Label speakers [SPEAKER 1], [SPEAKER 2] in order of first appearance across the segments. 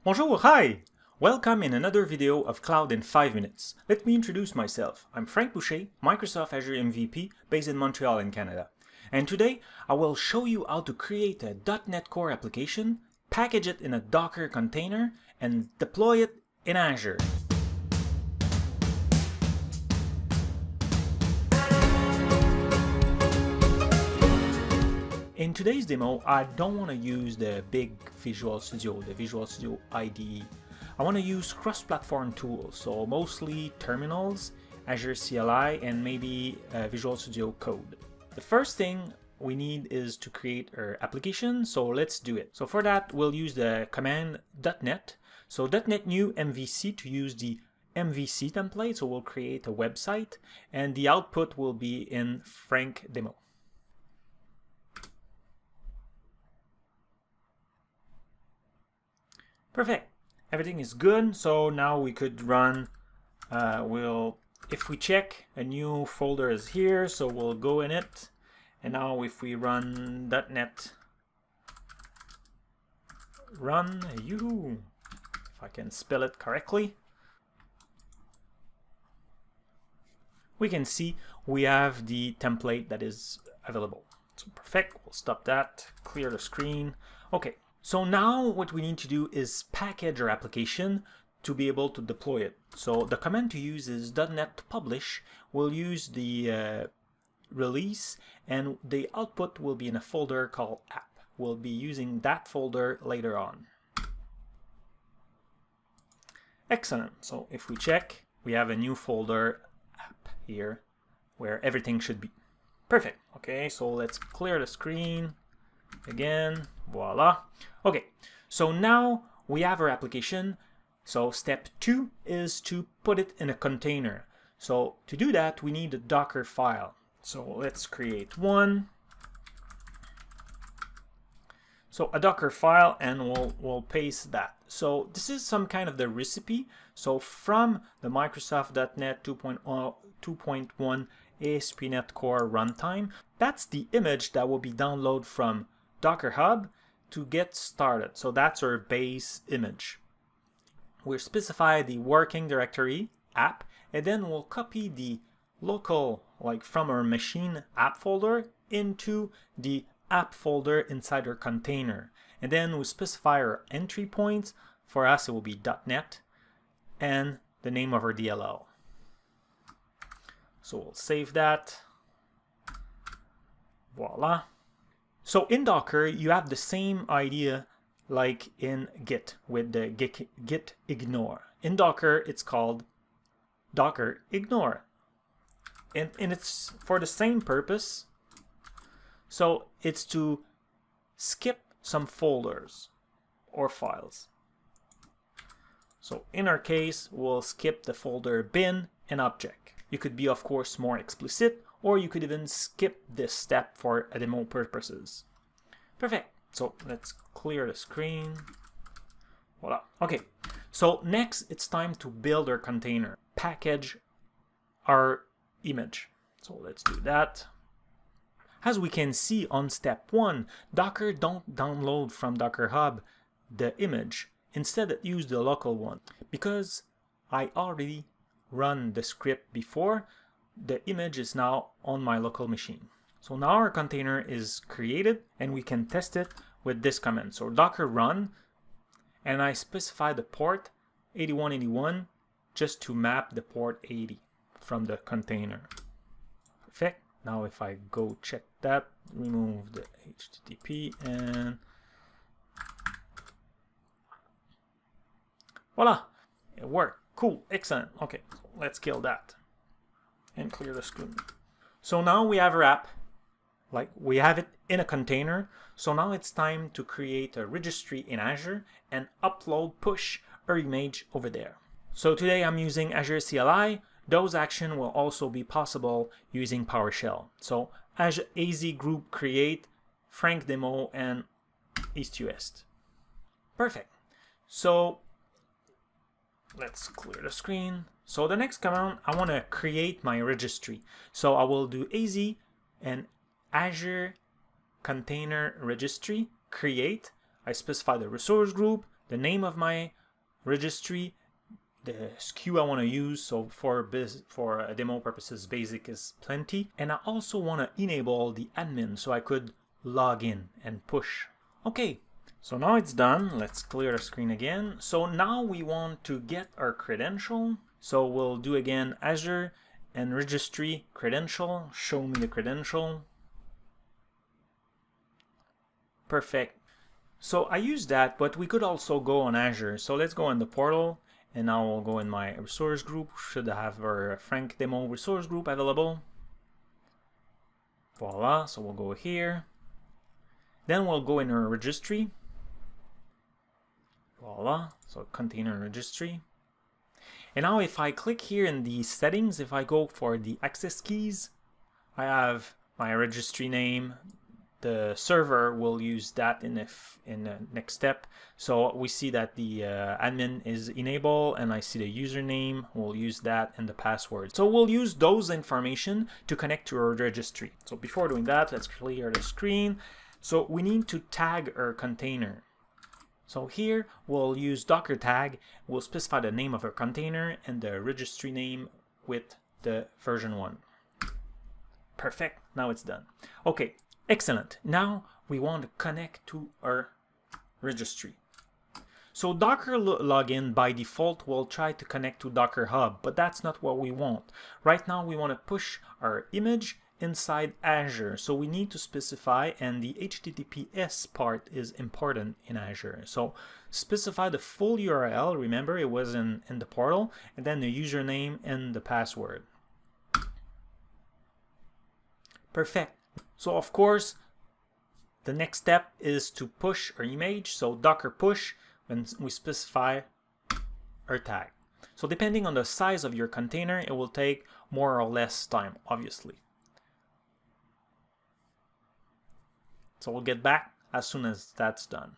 [SPEAKER 1] Bonjour, hi! Welcome in another video of Cloud in 5 minutes. Let me introduce myself. I'm Frank Boucher, Microsoft Azure MVP based in Montreal in Canada. And today I will show you how to create a dotnetcore application, package it in a Docker container, and deploy it in Azure. In today's demo, I don't want to use the big Visual Studio, the Visual Studio IDE. I want to use cross-platform tools, so mostly terminals, Azure CLI, and maybe Visual Studio Code. The first thing we need is to create our application, so let's do it. So for that, we'll use the command .net. So .net new MVC to use the MVC template, so we'll create a website, and the output will be in Frank demo. Perfect. Everything is good. So now we could run, if we check, a new folder is here, so we'll go in it. And now if we run .net run, if I can spell it correctly, we can see we have the template that is available. So perfect. We'll stop that, clear the screen. Okay. So now what we need to do is package our application to be able to deploy it. So the command to use is .net publish. We'll use the release, and the output will be in a folder called app. We'll be using that folder later on. Excellent. So if we check, we have a new folder app here where everything should be. Perfect. Okay, so let's clear the screen again. Voila. Okay, so now we have our application. So step 2 is to put it in a container. So to do that, we need a Docker file. So let's create one. So a Docker file, and we'll paste that. So this is some kind of the recipe. So from the Microsoft.NET 2.1 ASP.NET Core runtime, that's the image that will be downloaded from Docker Hub to get started. So that's our base image. We'll specify the working directory app, and then we'll copy the local, like from our machine app folder into the app folder inside our container. And then we'll specify our entry points. For us, it will be .net and the name of our DLL. So we'll save that. Voila. So in Docker, you have the same idea like in Git with the git ignore. In Docker, it's called Docker ignore. And it's for the same purpose. So it's to skip some folders or files. So in our case, we'll skip the folder bin and object. You could be, of course, more explicit, or you could even skip this step for demo purposes. Perfect. So let's clear the screen. Voila. Okay. So next, it's time to build our container, package our image. So let's do that. As we can see on step 1, Docker don't download from Docker Hub the image. Instead, it use the local one. Because I already run the script before, the image is now on my local machine. So now our container is created, and we can test it with this command. So docker run, and I specify the port 8181 just to map the port 80 from the container. Perfect. Now if I go check that, remove the HTTP, and voila, it worked. Cool, excellent. Okay, so let's kill that and clear the screen. So now we have our app, like we have it in a container. So now it's time to create a registry in Azure and upload, push our image over there. So today I'm using Azure CLI. Those actions will also be possible using PowerShell. So Azure AZ group create, Frank demo, and east to west. Perfect. So let's clear the screen. So the next command, I want to create my registry. So I will do AZ and Azure Container Registry create. I specify the resource group, the name of my registry, the SKU I want to use. So for demo purposes, basic is plenty. And I also want to enable the admin so I could log in and push. Okay, so now it's done. Let's clear the screen again. So now we want to get our credential. So we'll do again Azure and registry credential. Show me the credential. Perfect. So I use that, but we could also go on Azure. So let's go in the portal. And now we'll go in my resource group. Should have our Frank demo resource group available. Voila, so we'll go here. Then we'll go in our registry. Voila, so container registry. And now if I click here in the settings, if I go for the access keys, I have my registry name. The server will use that in the next step. So we see that the admin is enabled, and I see the username. We'll use that and the password. So we'll use those information to connect to our registry. So before doing that, let's clear the screen. So we need to tag our container. So here we'll use Docker tag. We'll specify the name of our container and the registry name with the version 1. Perfect. Now it's done. Okay. Excellent. Now we want to connect to our registry. So Docker login by default will try to connect to Docker Hub, but that's not what we want. Right now we want to push our image inside Azure. So we need to specify, and the HTTPS part is important in Azure. So specify the full URL. Remember, it was in the portal, and then the username and the password. Perfect. So of course, the next step is to push our image. So Docker push, when we specify our tag. So depending on the size of your container, it will take more or less time, obviously. So we'll get back as soon as that's done.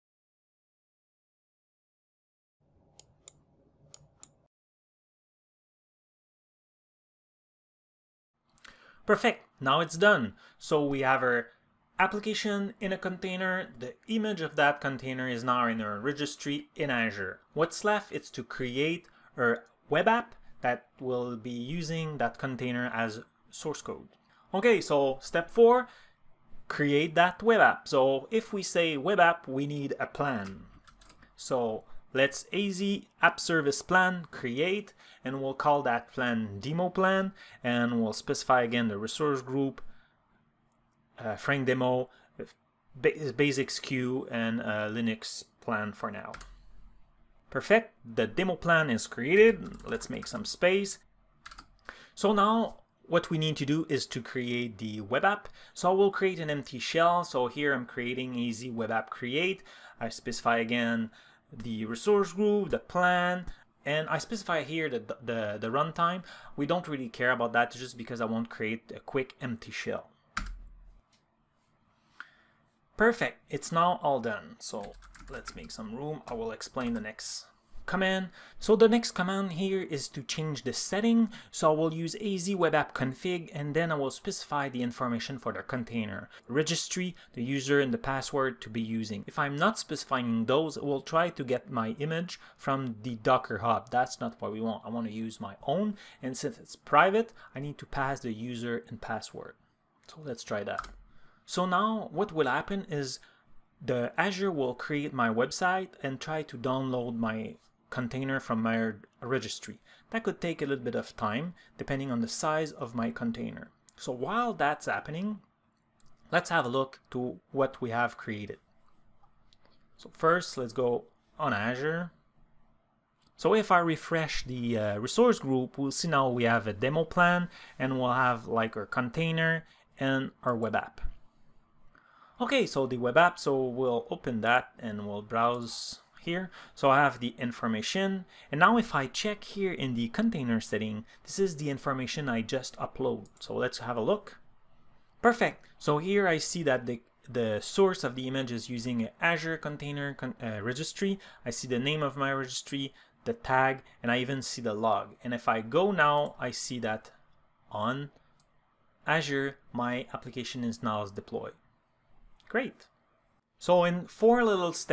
[SPEAKER 1] Perfect. Now it's done. So we have our application in a container. The image of that container is now in our registry in Azure. What's left is to create our web app that will be using that container as source code. Okay, so step 4, create that web app. So if we say web app, we need a plan. So let's AZ app service plan create, and we'll call that plan demo plan, and we'll specify again the resource group, Frank demo, basic SKU, and Linux plan for now. Perfect. The demo plan is created. Let's make some space. So now what we need to do is to create the web app. So we'll create an empty shell. So here I'm creating AZ web app create. I specify again the resource group, the plan, and I specify here the runtime. We don't really care about that just because I want to create a quick empty shell. Perfect. It's now all done. So let's make some room. I will explain the next command. So the next command here is to change the setting. So I will use AZ web app config, and then I will specify the information for the container, registry, the user, and the password to be using. If I'm not specifying those, I will try to get my image from the Docker Hub. That's not what we want. I want to use my own, and since it's private, I need to pass the user and password. So let's try that. So now what will happen is the Azure will create my website and try to download my container from my registry. That could take a little bit of time depending on the size of my container. So while that's happening, let's have a look to what we have created. So first, let's go on Azure. So if I refresh the resource group, we'll see now we have a demo plan, and we'll have like our container and our web app. Okay, so the web app, so we'll open that and we'll browse here. So I have the information, and now if I check here in the container setting, this is the information I just upload. So let's have a look. Perfect. So here I see that the source of the image is using an Azure container registry. I see the name of my registry, the tag, and I even see the log. And if I go now, I see that on Azure, my application is now deployed. Great. So in 4 little steps,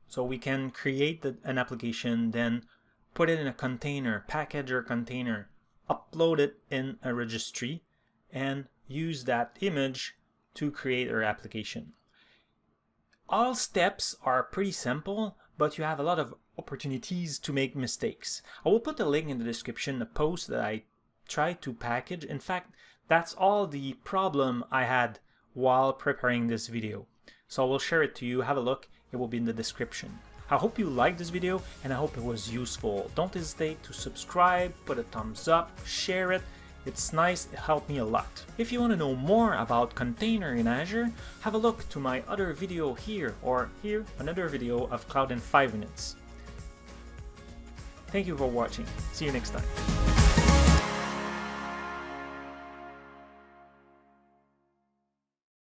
[SPEAKER 1] So we can create an application, then put it in a container, package or container, upload it in a registry, and use that image to create our application. All steps are pretty simple, but you have a lot of opportunities to make mistakes. I will put a link in the description, a post that I tried to package. In fact, that's all the problem I had while preparing this video. So I will share it to you. Have a look. It will be in the description. I hope you liked this video and I hope it was useful. Don't hesitate to subscribe, put a thumbs up, share it. It's nice, it helped me a lot. If you want to know more about container in Azure, have a look to my other video here, or here another video of Cloud in 5 minutes. Thank you for watching. See you next time.